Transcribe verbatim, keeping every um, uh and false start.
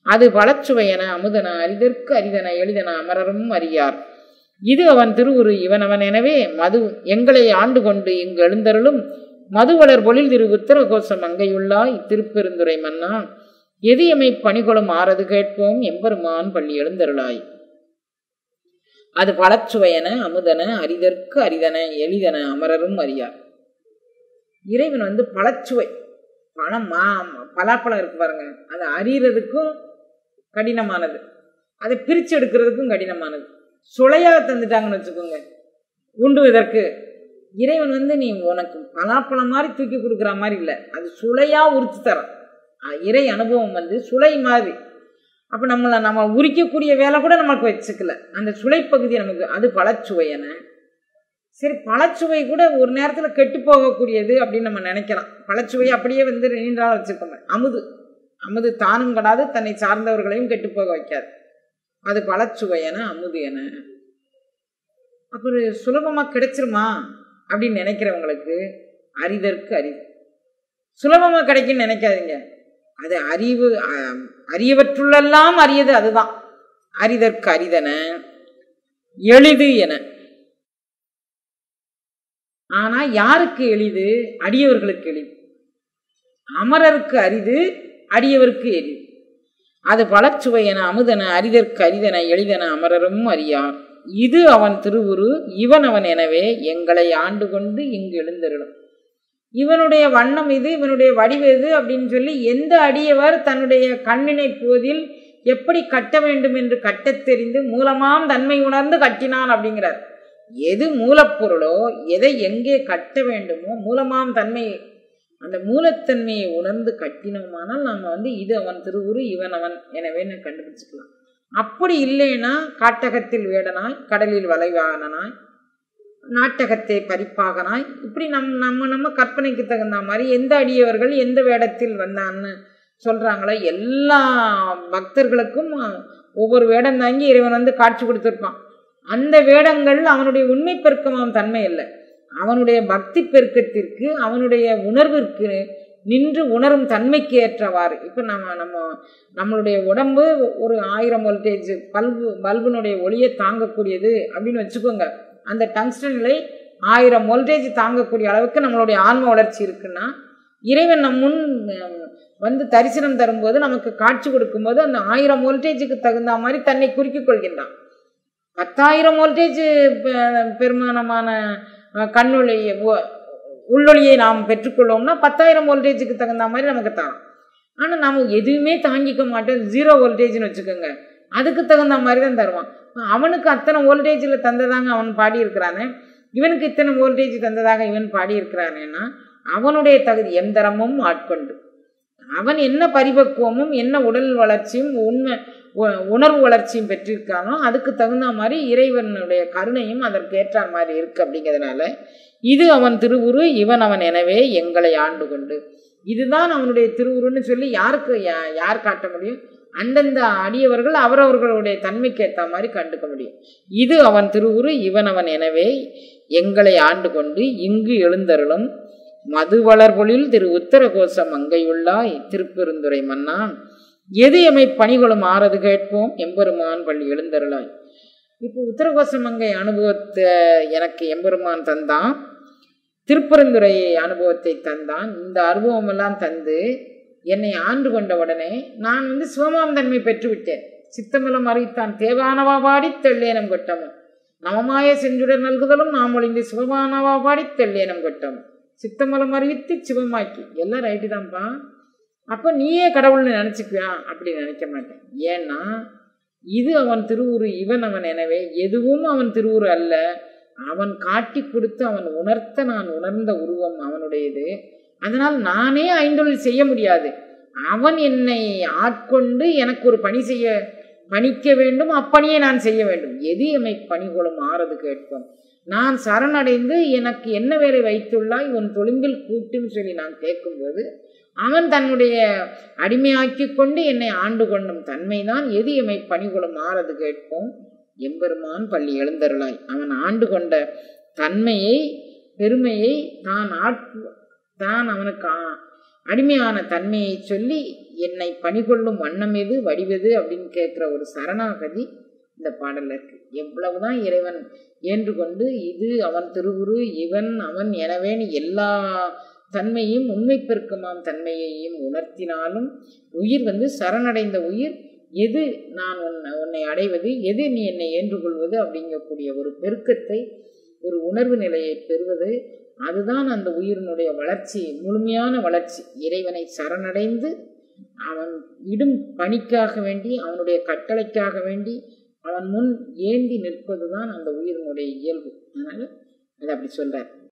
அது பழச்சுவையென அமுதன அரிதற்கு அரிதன எளிதன அமரரும் அறியார். இது அவன் திருவுரு இவனவன் எனவே மது எங்களை ஆண்டு கொண்டு இங்கு எழுந்தருளும் மதுவளர் பொழில் திரு உத்தர கோஷம் அங்கையுள்ளாய் திருப்பெருந்துரை மன்னா. எது எமை பணிகொளும் ஆறது கேட்போம் எம்பெருமான் பள்ளி எழுந்தருளாய். அது பழச்சுவையென அமுதன அரிதற்கு அரிதன எளிதன அமரரும் அறியார். இறைவன் வந்து பழச்சுவை, பழம் மா பலாப்பழம் இருக்கு பாருங்க, அது அறியறதுக்கும் கடினமானது, அதை பிரிச்சு எடுக்கிறதுக்கும் கடினமானது. சுளையாக தந்துட்டாங்கன்னு வச்சுக்கோங்க உண்டுவதற்கு. இறைவன் வந்து நீ உனக்கு பலாப்பழம் மாதிரி தூக்கி கொடுக்குற மாதிரி இல்லை, அது சுளையா உறுத்து தரோம். இறை அனுபவம் வந்து சுளை மாதிரி. அப்போ நம்மளை நம்ம உரிக்கக்கூடிய வேலை கூட நமக்கு வச்சுக்கல, அந்த சுளைப்பகுதி நமக்கு. அது பழச்சுவையன. சரி, பழச்சுவை கூட ஒரு நேரத்தில் கெட்டு போகக்கூடியது அப்படின்னு நம்ம நினைக்கலாம். பழச்சுவை அப்படியே வந்து நீண்டாலும் வச்சுக்கோங்க. அமுது அமுது தானும் கடாது தன்னை சார்ந்தவர்களையும் கெட்டு போக வைக்காது. அது பழச்சுவையன அமுது என. அப்புறம் சுலபமாக கிடைச்சிருமா அப்படின்னு நினைக்கிறவங்களுக்கு அறிதற்கு அறிவு. சுலபமாக கிடைக்குன்னு நினைக்காதீங்க. அது அறிவு அறியவற்றுள்ளெல்லாம் அறியது அதுதான். அறிதற்கு அரிதன எளிது என. ஆனா யாருக்கு எளிது? அடியவர்களுக்கு எளிது. அமரருக்கு அரிது, அடியவருக்கு எளிது. அது பழச்சுவையென அமுதன அரிதற்கு அரிதன எளிதன அமரரும் அறியார். இது அவன் திருவுரு இவன் அவன் எனவே எங்களை ஆண்டு கொண்டு இங்கு எழுந்தருளும். இவனுடைய வண்ணம் இது, இவனுடைய வடிவு இது அப்படின்னு சொல்லி எந்த அடியவர் தன்னுடைய கண்ணினை போதில் எப்படி கட்ட வேண்டும் என்று கட்டத் தெரிந்து மூலமாம் தன்மை உணர்ந்து கட்டினான் அப்படிங்கிறார். எது மூலப்பொருளோ எதை எங்கே கட்ட வேண்டுமோ மூலமாம் தன்மை, அந்த மூலத்தன்மையை உணர்ந்து கட்டினோமானால் நம்ம வந்து இது அவன் திருவுரு இவன் அவன் எனவே கண்டுபிடிச்சிக்கலாம். அப்படி இல்லைன்னா காட்டகத்தில் வேடனாய் கடலில் வளைவாகனாய் நாட்டகத்தை பறிப்பாகனாய் இப்படி நம் நம்ம நம்ம கற்பனைக்கு தகுந்த மாதிரி எந்த அடியவர்கள் எந்த வேடத்தில் வந்தான்னு சொல்றாங்களோ எல்லா பக்தர்களுக்கும் ஒவ்வொரு வேடம் தாங்கி இறைவன் வந்து காட்சி கொடுத்துருப்பான். அந்த வேடங்கள் அவனுடைய உண்மை பெருக்கமாம் தன்மை இல்லை, அவனுடைய பக்தி பெருக்கத்திற்கு அவனுடைய உணர்விற்கு நின்று உணரும் தன்மைக்கு ஏற்றவாறு. இப்போ நம்ம நம்ம நம்மளுடைய உடம்பு ஒரு ஆயிரம் வோல்டேஜ் பல்பு பல்புனுடைய ஒளியை தாங்கக்கூடியது அப்படின்னு வச்சுக்கோங்க. அந்த டங்ஸ்டன் நிலை ஆயிரம் வோல்டேஜ் தாங்கக்கூடிய அளவுக்கு நம்மளுடைய ஆன்ம வளர்ச்சி இருக்குன்னா இறைவன் நம் முன் வந்து தரிசனம் தரும்போது நமக்கு காட்சி கொடுக்கும்போது அந்த ஆயிரம் வோல்டேஜுக்கு தகுந்த மாதிரி தன்னை குறுக்கிக் கொள்கின்றான். பத்தாயிரம் வோல்டேஜ் பெருமானமான கண்ணொளி உள்ளொளியை நாம் பெற்றுக்கொள்ளோம்னா பத்தாயிரம் வோல்டேஜுக்கு தகுந்த மாதிரி நமக்கு தரோம். ஆனால் நம்ம எதுவுமே தாங்கிக்க மாட்டோம், ஜீரோ வோல்டேஜ்னு வச்சுக்கோங்க, அதுக்கு தகுந்த மாதிரி தான் தருவான். அவனுக்கு அத்தனை வோல்டேஜில் தந்ததாங்க அவன் பாடியிருக்கிறானே, இவனுக்கு இத்தனை வோல்டேஜ் தந்ததாக இவன் பாடியிருக்கிறானேன்னா அவனுடைய தகுதி எந்தரமும் ஆட்கொண்டு அவன் என்ன பரிபக்குவமும் என்ன உடல் வளர்ச்சியும் உண்மை உணர்வு வளர்ச்சியும் பெற்றிருக்கானோ அதுக்கு தகுந்த மாதிரி இறைவனுடைய கருணையும் அதற்கு ஏற்ற மாதிரி இருக்கு. அப்படிங்கிறதுனால இது அவன் திருவுரு இவன் அவன் எனவே எங்களை ஆண்டு கொண்டு, இதுதான் அவனுடைய திருவுருன்னு சொல்லி யாருக்கு யார் காட்ட முடியும்? அந்தந்த அடியவர்கள் அவரவர்களுடைய தன்மைக்கு ஏற்ற மாதிரி கண்டுக்க முடியும். இது அவன் திருவுரு இவன் அவன் எனவே எங்களை ஆண்டு கொண்டு இங்கு எழுந்தருளும் மதுவளர் பொழில் திரு உத்தர கோஷம் அங்கையுள்ளாய் திருப்பெருந்துரை மன்னா. எது எமை பணிகளும் ஆறது கேட்போம் எம்பெருமான் பள்ளி எழுந்தருளாய். இப்போ உத்தரகோசம் அங்கை அனுபவத்தை எனக்கு எம்பெருமான் தந்தான், திருப்பெருந்துரை அனுபவத்தை தந்தான். இந்த அனுபவம் எல்லாம் தந்து என்னை ஆண்டு கொண்ட உடனே நான் வந்து சிவமாம் தன்மை பெற்றுவிட்டேன். சித்தமலம் அறிவித்தான் தேவானவா பாடி தெள்ளேனம் கொட்டமும் நவமாய செஞ்சுடர் நல்குதலும் நாம் ஒளிந்து சிவமானவா பாடி தெள்ளேனம் கொட்டமும் சித்தமலம் அறிவித்து சிவமாக்கி எல்லாம் ரைட்டு தான்ப்பா. அப்போ நீயே கடவுள்னு நினச்சிக்குவியா? அப்படி நினைக்க மாட்டேன். ஏன்னா இது அவன் திருவுரு இவன் அவன் எனவே எதுவும் அவன் திருவுரு அல்ல, அவன் காட்டி கொடுத்து அவன் உணர்த்த நான் உணர்ந்த உருவம் அவனுடையது. அதனால் நானே ஐந்தொழில் செய்ய முடியாது, அவன் என்னை ஆட்கொண்டு எனக்கு ஒரு பணி செய்ய பணிக்க வேண்டும், அப்பணியை நான் செய்ய வேண்டும். எது எமை பணிகொளும் ஆறது கேட்போம். நான் சரணடைந்து எனக்கு என்ன வேலை வைத்துள்ளாய் உன் தொழும்பில் கூட்டுன்னு சொல்லி நான் கேட்கும்போது அவன் தன்னுடைய அடிமையாக்கி கொண்டு என்னை ஆண்டு கொண்டும் தன்மைதான் எது எமை பணிகொளும் ஆறது கேட்போம் எம்பெருமான் பள்ளி எழுந்தருளாய். அவன் ஆண்டு கொண்ட தன்மையை பெருமையை தான் ஆட் தான் அவனுக்கு அடிமையான தன்மையை சொல்லி என்னை பணிகொள்ளும் வண்ணம் எது வடிவது அப்படின்னு கேட்குற ஒரு சரணாகதி இந்த பாடல்ல இருக்கு. எவ்வளவுதான் இறைவன் ஏன்று கொண்டு இது அவன் திருவுரு இவன் அவன் எனவேன்னு எல்லா தன்மையும் உண்மை பெருக்கமாம் தன்மையையும் உணர்த்தினாலும் உயிர் வந்து சரணடைந்த உயிர் எது நான் உன்னை உன்னை அடைவது, எது நீ என்னை ஏற்றுக்கொள்வது அப்படிங்கக்கூடிய ஒரு பெருக்கத்தை, ஒரு உணர்வு நிலையை பெறுவது, அதுதான் அந்த உயிரினுடைய வளர்ச்சி, முழுமையான வளர்ச்சி. இறைவனை சரணடைந்து அவன் இடும் பணிக்காக வேண்டி, அவனுடைய கட்டளைக்காக வேண்டி அவன் முன் ஏந்தி நிற்பது தான் அந்த உயிரினுடைய இயல்பு. அதனால அதை அப்படி சொல்றார்.